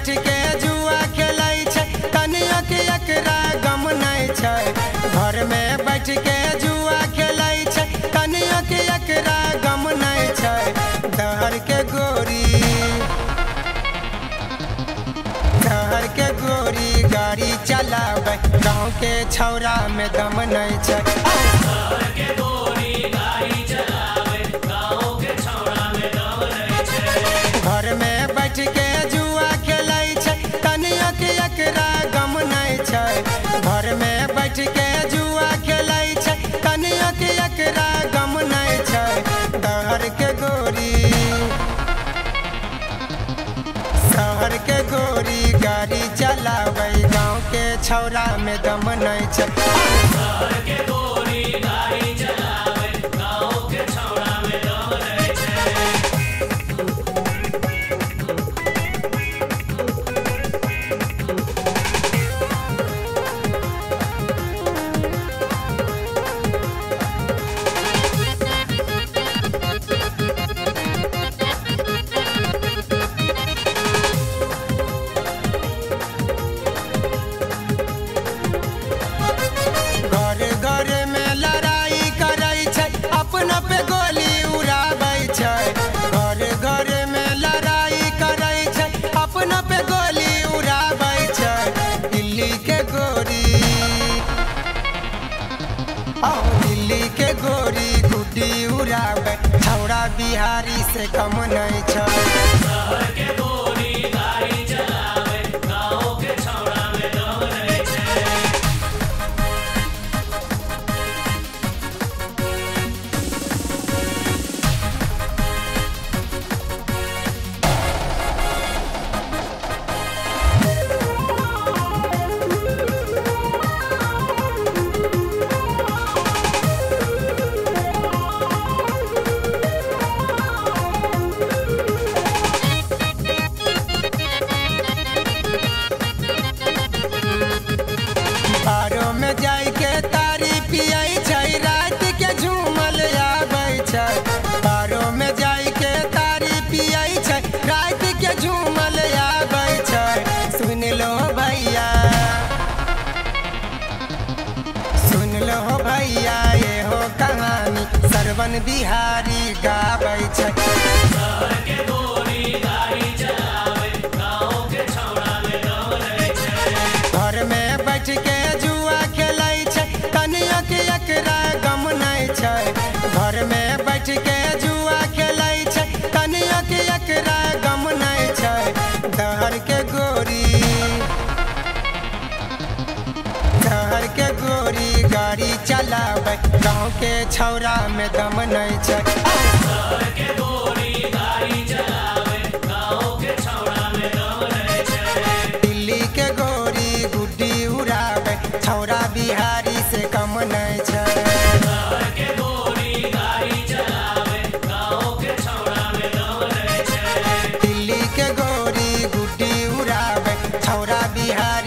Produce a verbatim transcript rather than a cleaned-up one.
बैठ के जुआ खेलै छै कनिया के एकरा गम नहीं छै। घर में बैठ के जुआ खेलै छै कनिया के एकरा गम नहीं छै। दहर के गोरी दहर के गोरी गाड़ी चलावे गाँव के छौरा में दम नहीं छै। दहर के गोरी गाड़ी चलावे गाँव के छौरा में दम नहीं छै। घर में बैठ के जुआ खेलै छै कनिया के एकरा गम नहीं छै। घर में बैठ के जुआ खेलै छै कनिया के एकरा गम नहीं छै। दहर के गोरी शहर के गोरी गाड़ी चलावे गाँव के छौरा में दम नहीं छै। दहर के गोरी गाड़ी चलावे गाँव के छौरा में दम नहीं छै। घर घर में लड़ाई करै छै अपना पे गोली उड़ाबै छै। घर घर में लड़ाई करै छै अपना पे गोली उड़ाबै छै। दिल्ली के गोरी आओ दिल्ली के गोरी गुड्डी उड़ावे छौरा बिहारी से कम नहीं छै। दहर के गोरी गाड़ी चलावे गाँव के छौरा में दम नहीं छै। बारो में जाई के तारी पियाई छै रात के झूमल आबै छै। बारो में जाई के तारी पियाई छै रात के झूमल आबै छै। सुन लो भैया सुन लो भैया ये हो कहानी सरवन बिहारी गाबै छै। दहर के गोरी गाड़ी चलावे गाँव के छौरा में दम नहीं छै। घर में बैठ के जुआ खेलै छै कनिया के एकरा गम नहीं छै। घर में बैठ के जुआ खेलै छै कनिया के एकरा गम नहीं छै। दहर के गोरी दहर के गोरी गाड़ी चलावे गाँव के छौरा में दम नहीं छै। दहर के गोरी गाड़ी चलावे गाँव के छौरा में दम नहीं छै। दिल्ली के गोरी गुड्डी उड़ावे छौरा बिहारी से कम नहीं छै। दहर के गोरी गाड़ी चलावे गाँव के छौरा में दम नहीं छै। दिल्ली के गोरी गुड्डी उड़ावे छौरा बिहारी